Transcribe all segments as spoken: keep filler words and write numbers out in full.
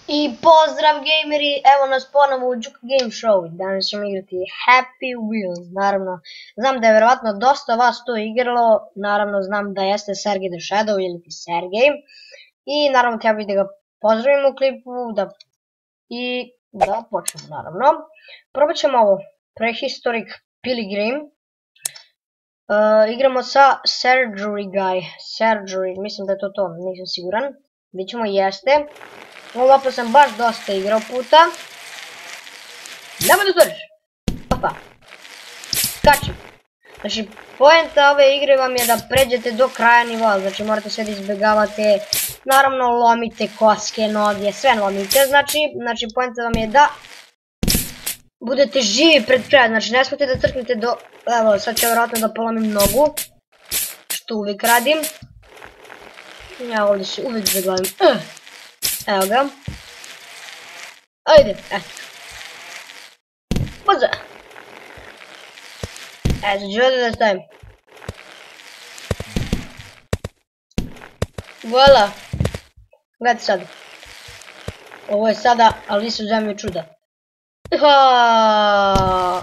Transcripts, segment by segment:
I pozdrav gameri, evo nas ponovo u Juke Game Show. Danas ćemo igrati Happy Wheels, naravno. Znam da je verovatno dosta vas to igralo, naravno znam da jeste Sergej the Shadow ili ti Sergej. I naravno treba bi da ga pozdravim u klipu da... i da počnemo naravno. Probat ćemo ovo, Prehistoric Pilgrim. Uh, igramo sa Surgery Guy, Surgery, mislim da je to to, nisam siguran. Vidjet ćemo, jeste. Ovo mapu sam baš dosta igrao puta. Nemoj da stvoriš! Opa! Skačem! Znači, poenta ove igre vam je da pređete do kraja nivoa, znači morate sve da izbjegavate, naravno lomite koske, noge, sve lomite, znači, znači poenta vam je da budete živi pred kraja, znači ne smijete da crknete do, evo sad ću vjerojatno da polomim nogu, što uvijek radim. Ja ovdje se uvijek zaglavim, evo ga. Ajde, eto. Poza! E, sad ću ovdje da stavim. Voila! Gledajte sad. Ovo je sada Alice u zemlji čuda. Aaaaaa!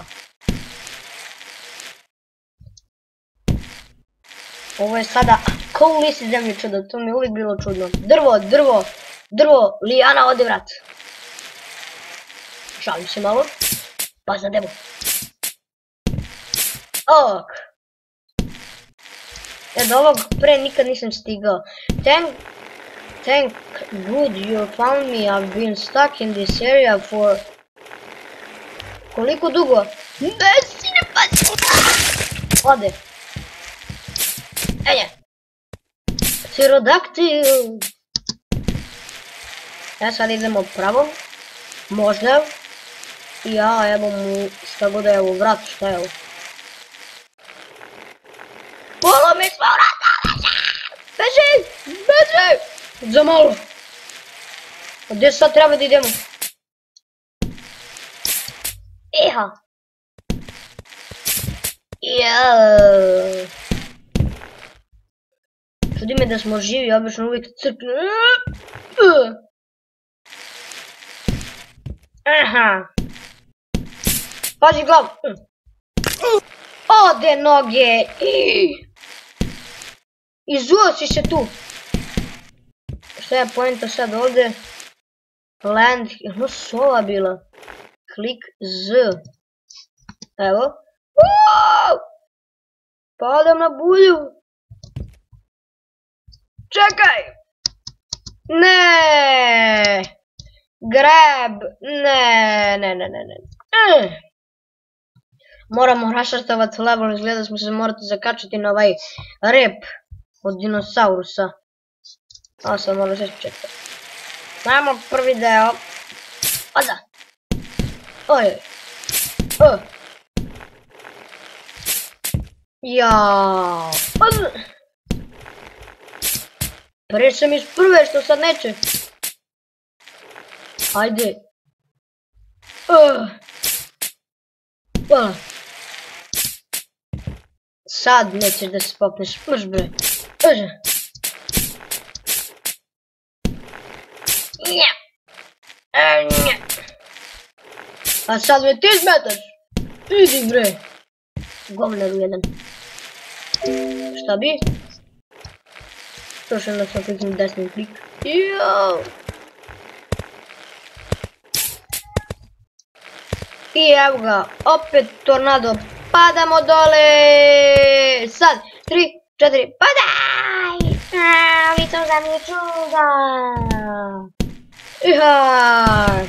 Ovo je sada kao u Alice u zemlji čuda, to mi je uvijek bilo čudno. Drvo, drvo, drvo, lijana, ode vrat. Šalim se malo. Pa za debu. Ok. Ja do ovog pre nikad nisam stigao. Thank, thank good you found me, I've been stuck in this area for... Koliko dugo? Ne, si ne pazi! Ode. Enje. Pterodaktil. Ja sad idemo pravo. Možda. I ja evo mu šta god da je ovo vrat, šta je ovo? Polomi smo vrata, beži! Beži! Za malo. Gdje sad treba da idemo? Iha. Jao. Čudi me da smo živi, obično uvijek crknu. Aha. Pazi glavu. Ode noge. Izuo si se tu. Šta je poenta sad ovdje? Land, ono su ova bila. Klik Z. Evo. Padam na bulju. Čekaj. Ne. Grab. Ne, ne, ne, ne, ne. Moramo rašartovati level, izgleda smo se morati zakačiti na ovaj rep od dinosaurusa. Ovo sad moram sve čekati. Ajmo prvi deo. Oda. Ojoj. O. Jao. Oda. Prije sam iz prve što sad neće. Ajde. Uh. Uh. Sad nećeš da se popneš. Mrš bre. Mrš. Nja. E, nja. A sad me ti smetaš. Idi bre. Govnar u jedan. Šta bi? Prošao da sam kliknuo desni klik. Jao. I evo ga, opet tornado, padamo dole, sad, tri, četiri, padaj, vi to za mi čuda, iha,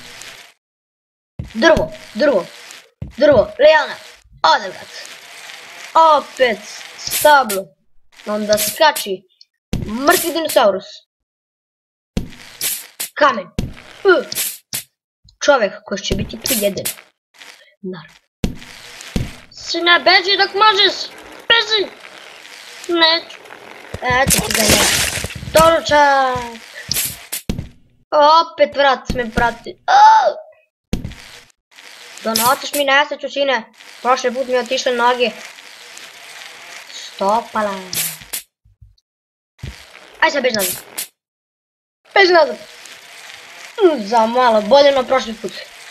drvo, drvo, drvo, lijana, ode vrat, opet stablo, onda skači, mrtvi dinosaurus, kamen, uh. Čovjek koji će biti pojeden. Naravno. Sine, beži dok možeš. Beži. Neću. Eto ti ga ne. Doručak. Opet vrat me prati. Donosiš mi nesreću, sine. Prošli put mi otišle noge. Stopala. Aj sad beži nazad. Beži nazad. Za malo, bolje na prošli put.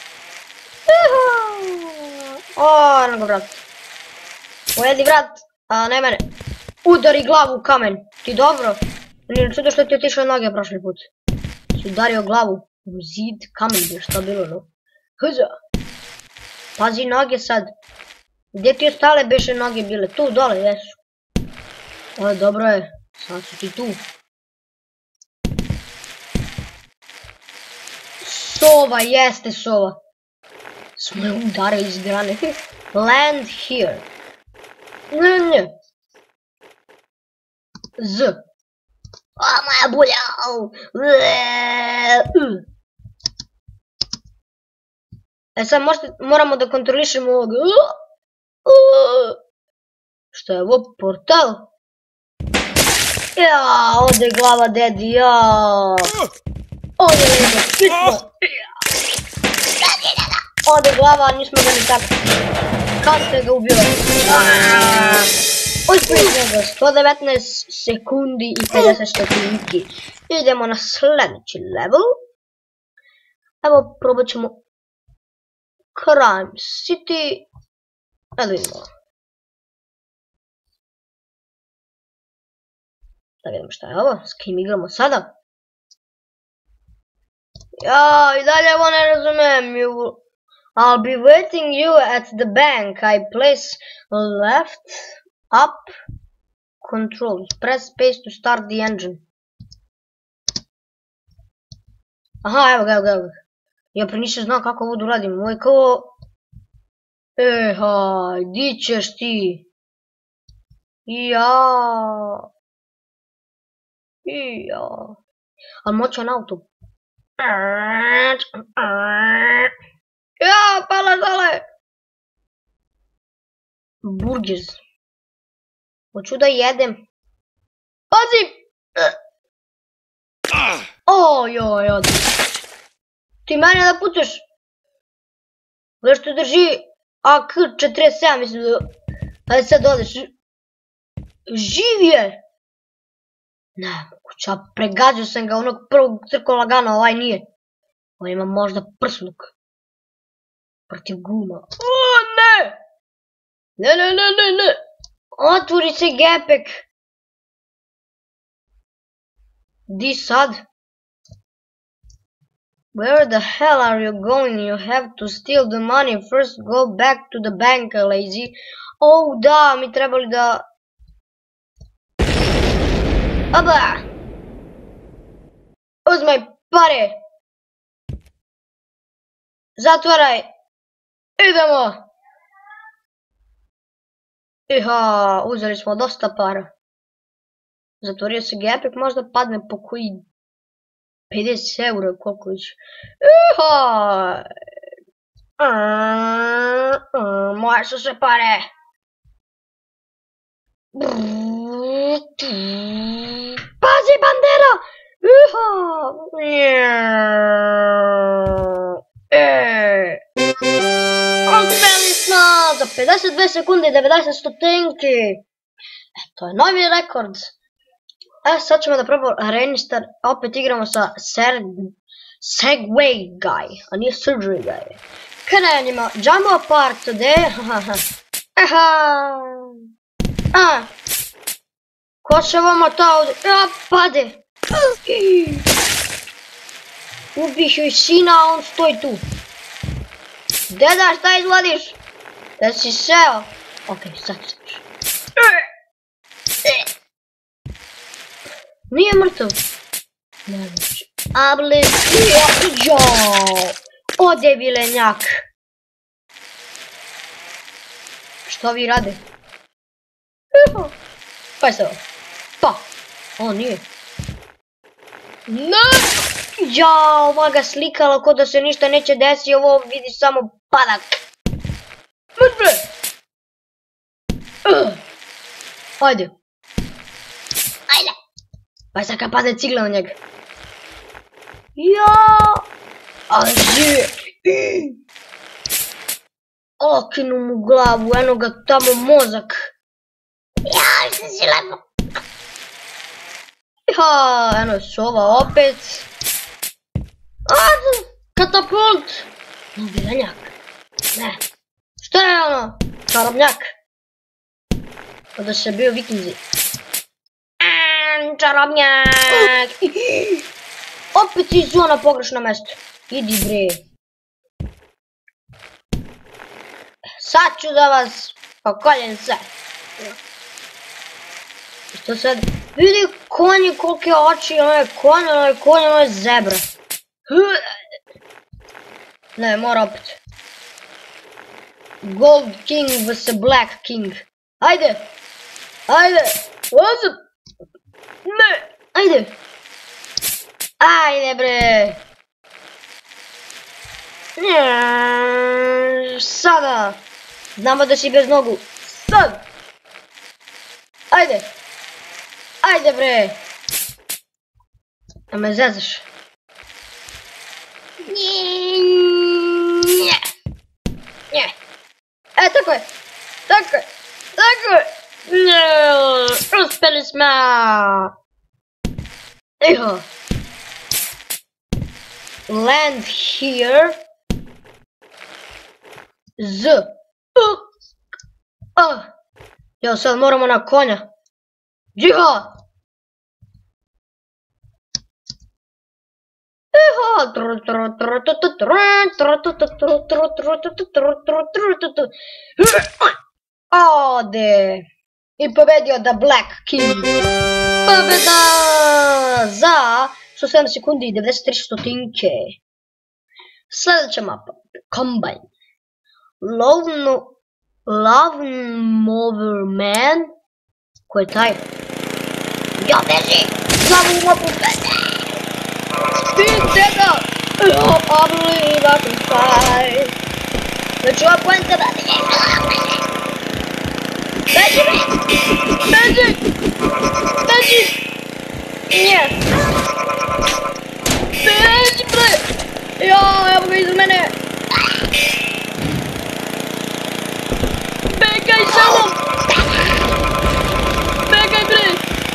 O, eno ga vrat. Ujedi vrat, a ne mene. Udari glavu u kamen. Ti dobro? Nije čudo što ti je otišao noge prošli put. Si udario glavu u zid, kamen bi šta bilo, no? Hza. Pazi noge sad. Gdje ti ostale beše noge bile? Tu, dole, jesu. O, dobro je. Sad su ti tu. Sova, jeste sova. Smo je udarili iz grane. Land here. Ne, ne. Z. O, moja bulja. E sad moramo da kontrolišemo ovog. Što je ovo? Portal? Ja, ode glava dedi, ja. Ode lebo, pitno. Ode glava, nismo ga ni tako. Kad ste ga ubio? Uspjeli ga, sto devetnaest sekundi i pedeset stotinki. Idemo na sljedeći level. Evo, probat ćemo Crime City. Da vidimo. Da vidimo šta je ovo, s kim igramo sada. Ja, i dalje ovo ne razumijem. I'll be waiting you at the bank. I place left, up, control. Press space to start the engine. Aha, evo ga, evo ga, evo ga. Ja pre nisam znao kako ovo da uradim. Ovo je kao... Ehaj, di ćeš ti? Ja. Ja. Ali moću na auto. Ja, pala dole. Burgers. Hoću da jedem. Pazi! O, joj, odi. Ti mene da pucaš. Gledaj što drži A K četrdeset sedam, mislim da... Ajde sad odeš. Živ je! Ne, moguće, pregađao sam ga onog prvog crko lagano, ovaj nije. Ovaj ima možda prsluk. Protiv guma. O, ne! Ne, ne, ne, ne, ne! Otvori se gepek! Di sad? Where the hell are you going? You have to steal the money. First go back to the bank, lazy. Oh, da, mi trebali da... Aba! Uzmaj pare! Zatvaraj! Idemo! Iha, uzeli smo dosta para. Zatvorio se gepek, možda padne po koji pedeset eura, koliko već. Iha! Moje su sve pare! Pazi, bandera! Iha! Uspeli smo! Za pedeset dve sekunde i devedeset stotinki! To je novi rekord! E, sad ćemo da probamo Rainstar, opet igramo sa Segway Guy, a nije Surgery Guy. Krenimo, jump apart today, aha, a, ko će vama to ovdje, a, pade, ubih joj sina, a on stoji tu. Deda, šta izvadiš? Da si seo? Ok, sad ćeš. Nije mrtav. Ne znači. Able, jo, ode vilenjak. Što vi rade? Pa je se ovo. Pa. O, nije. Ne. Ja, ova ga slikala ko da se ništa neće desi. Ovo vidi samo padak. Mrtve. Ajde. Ajde. Pa sad kad pade cigla na njega. Ja. Ali je. Okinu mu glavu, eno ga tamo mozak. Ja, što si lepo. Ja, eno je sova opet. A, što čarobnjak. Kada se bio vikinzi. Čarobnjak! Opet si zona pogrešno mesto. Idi bre. Sad ću da vas pokoljem sve. Što sad? Vidi konji kolike oči, ono je konj, ono je konj, ono je zebra. Ne, mora opet. Gold King vs Black King. Ajde! Ajde! Ozim! Ne! Ajde! Ajde bre! Sada! Znamo da si bez nogu. Sad! Ajde! Ajde bre! A me zezaš? Nje! Nje! E, tako je! Tako je! Tako je! Nje! Uspeli smo! Eho! Land here. Z. Uh. Uh. Jo, sad moramo na konja. Džiha! Eho! Ode! I pobedio da Black King. Pobeda! Za sedam sekundi i devedeset tri stotinke. Sljedeća mapa. Combine. Lone Mover Man. Ko je taj? Ja beži! Za ovu mapu beži! Spin tega! I believe I can fly. Znači ova poenta da ne je. Beži bre! Beži! Beži! Nije! Beži bre! Jao, evo ga iza mene! Begaj samo! Begaj bre!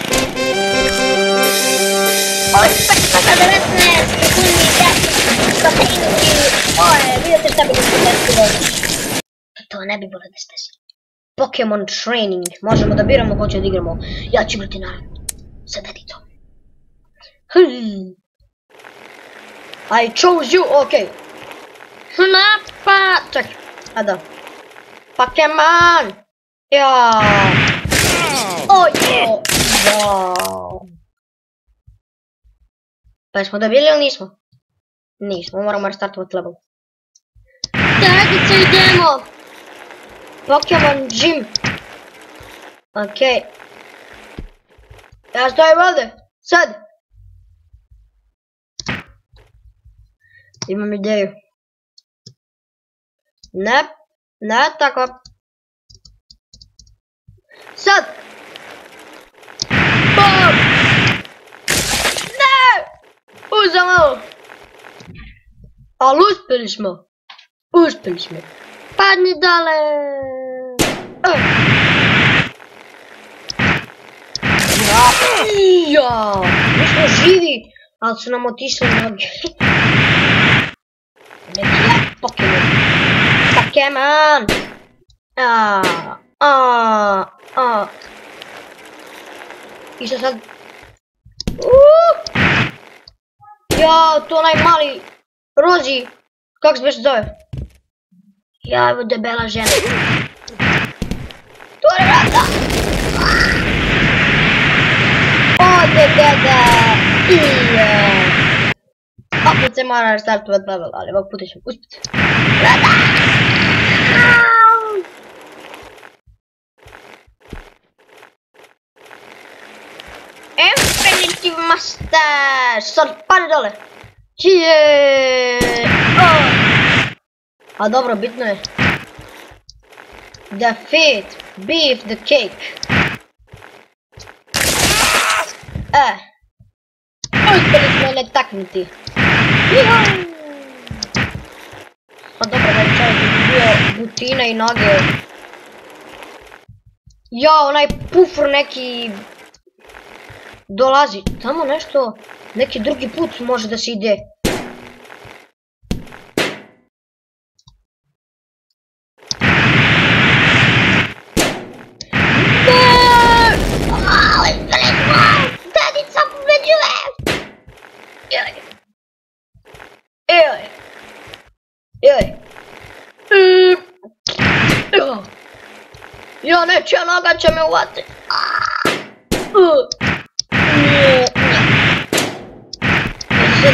Osam na devetnaest sekundi, deset stotinki. Oje, vidite šta bi da se desilo. To ne bi bilo da se desi. Pokemon Training. Možemo da biramo ko će da igramo. Ja ću igrati naravno. Sa deditom. Hmm. I chose you, okej. Snapa! Čekaj, a da. Pokemon! Ja! Ojo! Wow! Pa jesmo dobili ili nismo? Nismo, moramo restartovati level. Dedice idemo! Pokemon Gym! Okej. Ja stojim ovdje, sad! Imam ideju. Ne, ne tako. Sad! Bom! Ne! Uzamo! Ali uspjeli smo. Uspjeli smo. Padni dole! Uh. Ja! Mi smo živi, ali su nam otišli noge. Neki jak Pokemon. Pokemon! A, a, a. I što sad? Uuuu! Ja, to onaj mali Rozi. Kako se već zove? Ja, evo debela žena. Tvori vrata! Ode deda! Ije! Opet se mora restartovati level, ali ovog puta ćemo uspjeti. Vrata! Infinity Mustache! Sad pali dole! Čije! A dobro, bitno je. Defeat, beef the cake. E. Uspjeli smo ne taknuti. A dobro, da je čovjek bio butina i noge. Ja, onaj pufr neki dolazi. Tamo nešto, neki drugi put može da se ide. Ja nečija noga će me uvati. Nije, nije.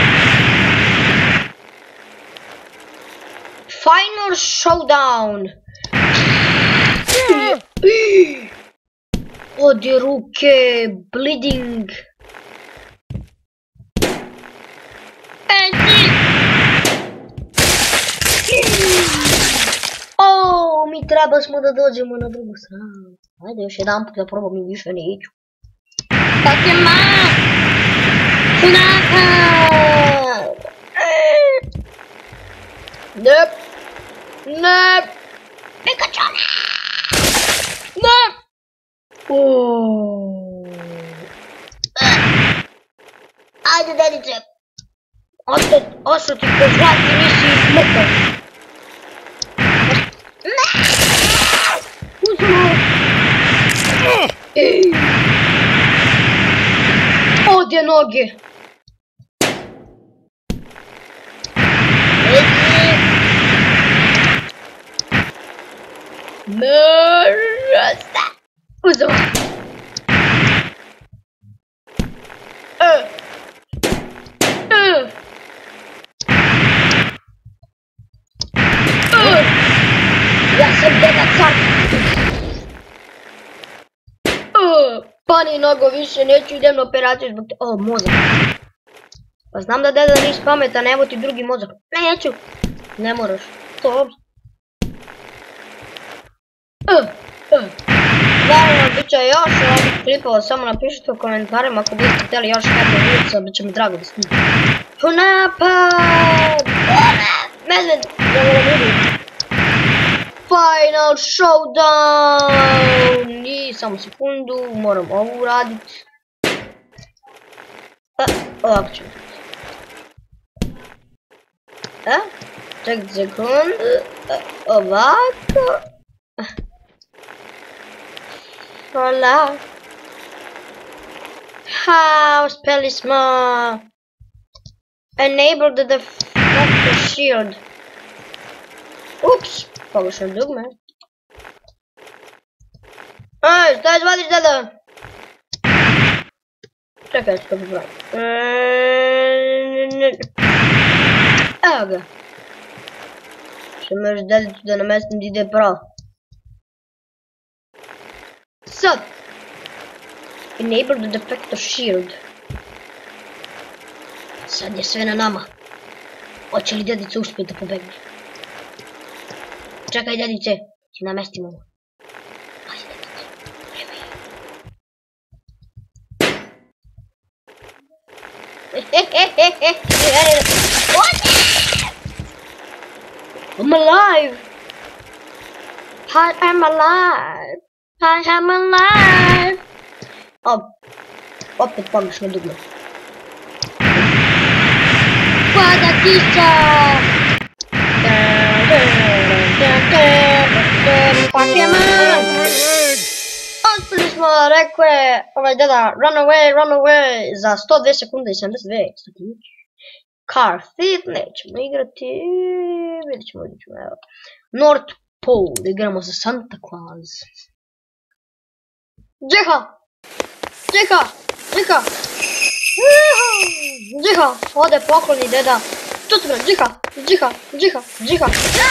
Final showdown. Ode ruke, bleeding. E ti! O, mi treba smo da dođemo na drugu stranu. Ajde još jedan put da probam i više neću. Pokemon! Snapper! Nep! Nep! Pikachu! Nep! Uuuu. Ajde, dedice. Ošto ti pozvati, nisi izmrtav. Ne! Uzmo! Odje noge. Mrsta. Uzmo! Ja sam deda car. Pani nogo više, neću idem na operaciju zbog te... O, mozak. Pa znam da deda nisi pametan, evo ti drugi mozak. Ne, neću. Ne moraš. To. Naravno, bit će još ovih klipova, samo napišite u komentarima ako biste htjeli još Happy Wheels, bit će mi drago da snimim. Napad! Medved! Ja moram vidjeti. Final showdown! I samo sekundu, moram ovo uraditi. E, ovako ću vidjeti. E, čekaj sekundu. Ovako. Hola. Ha, uspjeli smo. Enable the deflector shield. Ups, pogrešno dugme. Ej, šta izvadiš, deda? Čekaj, što popravim. Evo ga. Što možeš dedicu da namestim da ide pravo. Sad. Enable the deflector shield. Sad je sve na nama. Hoće li dedica uspjeti da pobegne? Čekaj, dedice, ti namestimo ovo. Ajde, dedice, vreme je. I'm alive! I am alive! I am alive! O, opet pogrešno dugme. Pada kiša! Pokemon! Uspjeli smo, rekao je ovaj deda, run away, run away, za sto dvije sekunde i sedamdeset dvije sekunde. Car Thief, nećemo igrati, vidjet ćemo, vidjet ćemo, evo. North Pole, igramo za Santa Claus. Džeha! Džeha! Džeha! Džeha! Ode pokloni deda. Čuti me, džeha! Džeha! Džeha! Džeha!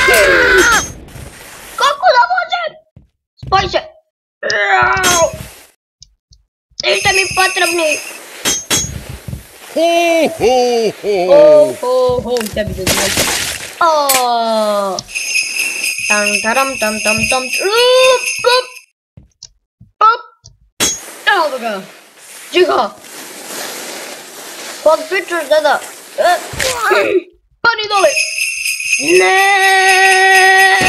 Kako da može? Spoj se! Niste mi potrebni! Ho, ho, ho! Ho, ho, ho, tebi da znači. Oooo! Tam, taram, tam, tam, tam, up, up! Up! Evo ga! Džiha! Kod pričaš, deda? Pani dole! Ne!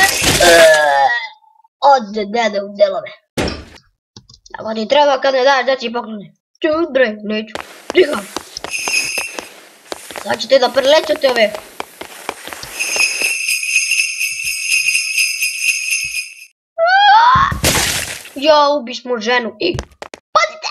Ode dede u delove. Ako ti treba kad ne daješ deci poklone. Čut bre, neću. Džiha! Sad ćete da prelećete ove. Ja ubismo ženu i... Pazite!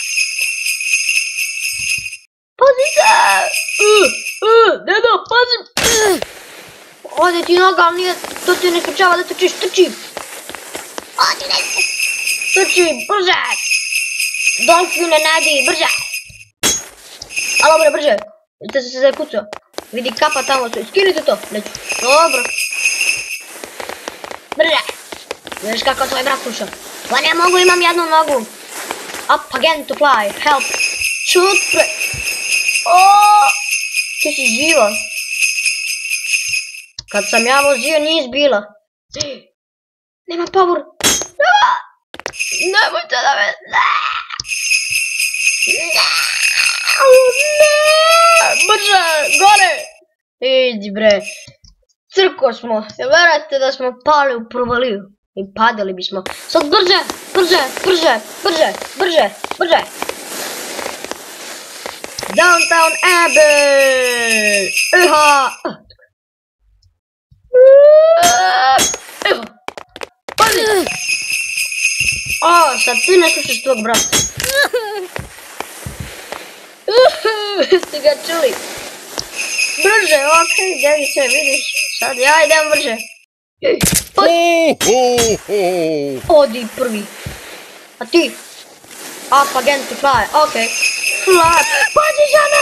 Pazite! Uh, uh, deda, pazim! Uh. Ode ti noga, ali nije, to ti ne sprečava da trčiš, trči! Ode Trči, brže! Dolfine, nadi, brže! Alo, bre, brže! Ste se zakucao. Vidi kapa tamo, skinite to. Neću. Dobro. Brže! Vidiš kako tvoj brat sluša. Pa ne mogu, imam jednu nogu. Up again to fly, help. Čut pre... Oooo! Ti si živa. Kad sam ja vozio nis bila. Nema power. Nemojte da me... Ne! Brže, gore! Idi bre. Crko smo. Verujete da smo pali u provaliju. I padali bismo. Sad brže, brže, brže, brže, brže, brže. Downtown Abbey! Eha! Evo! Pazi! O, sad ti ne slušaš tvog brata. Ste ga čuli? Brže, okej, Device, vidiš. Sad ja idem brže. Odi prvi. A ti? Up again to fly, okej. Fly, pazi žena!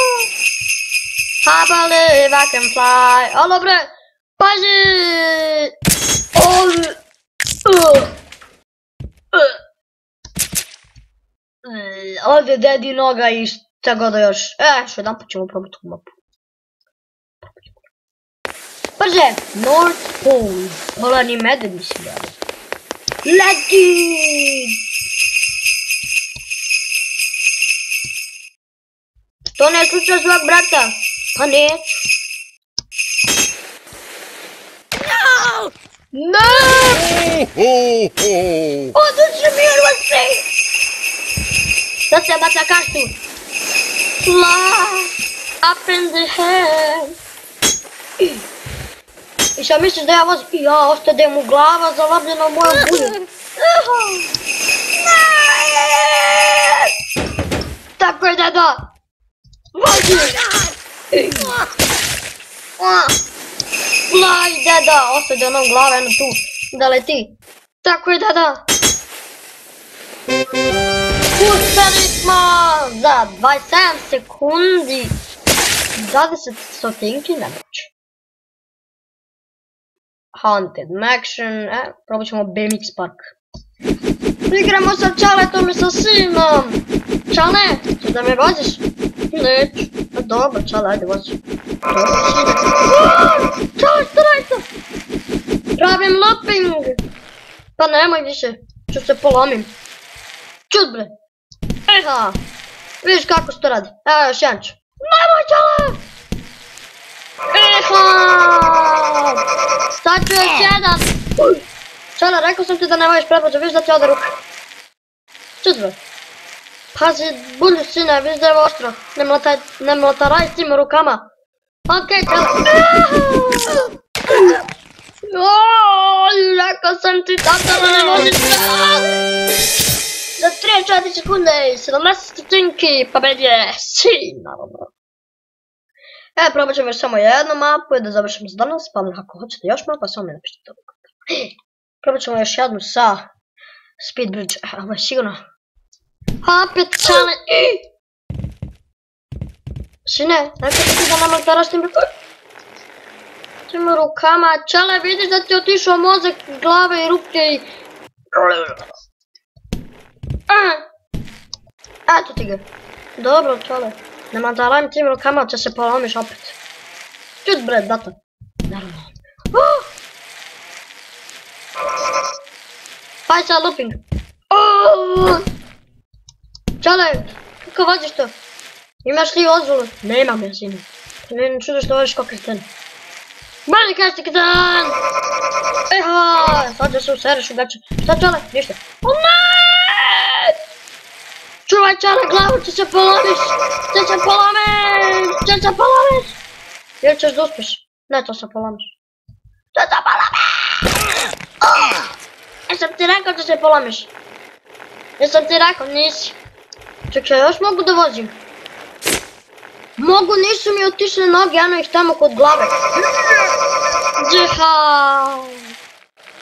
I believe I can fly. Alo bre, pazi! Ovdje dedi noga i šta god još. E, što jedan put ćemo probati u mapu. Brže! North Pole. Polarni medved mislim da. Leti! To ne slučaj svog brata. Pa neću. No! No! Odući mi urvasi! Sad se baca kaštu. Fly up in the head. I šta misliš da ja vozim? I ja ostade mu glava zalavljena u mojom bulju. Tako je, deda! Vozi! Fly, deda! Ostade onom glava jedno tu da leti. Tako je, deda! Uspeli smo za dvadeset sedam sekundi. dvadeset stotinki na noć. Haunted Mansion, e, probat ćemo B M X Park. Igramo sa Čaletom i sa sinom. Čale, ćeš da me voziš? Neću. Pa dobro, Čale, ajde vozi. Čale, što radi to? Pravim looping. Pa nemoj više, ću se polomim. Čut bre. Eha, vidiš kako se to radi. Evo još jedan ću. Nemoj Čale! Eha! Sad ću još jedan. Čale, rekao sam ti da ne vojiš prepođa, vidiš da ti ode ruka. Čut bre. Pazi, bulju sine, vidiš da je ovo oštro. Ne mlataraj s tim rukama. Okej, Čale. Rekao sam ti tata da ne voziš. Za trideset četiri sekunde i sedamnaest stotinki pobeđuje sin, naravno. E, probat ćemo još samo jednu mapu i da završimo za danas, pa ako hoćete još mapa, samo mi napišite to. Probat ćemo još jednu sa Speed Bridge, ovo je sigurno. Opet Čale. Sine, rekao ti da nam altaraš tim rukama. Čale, vidiš da ti je otišao mozak, glave i ruke i... Eto ti ga. Dobro, Čale. Nema da radim tim rukama, će se polomiš opet. Čut bre, data. Naravno. Haj sad looping. Čale, kako voziš to? Imaš li ozvolu? Nemam ja sine. Ne čudo što voziš kao kreten. Brani kaži ti kreten! Eha, sad da se usereš u gače. Sad Čale, ništa. O ne! Čuvaj Čale, glavu će se polomiš! Će se polomiš! Će se polomiš! Ili ćeš da uspješ? Ne, to se polomiš. Će se polomiš! Jesam ti rekao da se polomiš? Jesam ti rekao, nisi. Čekaj, još mogu da vozim. Mogu, nisu mi otišle noge, eno ih tamo kod glave. Džiha!